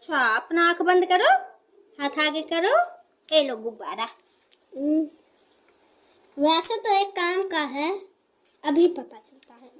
अच्छा, अपना आंख बंद करो, हाथ आगे करो, ये लो गुब्बारा। वैसे तो एक काम का है, अभी पता चलता है।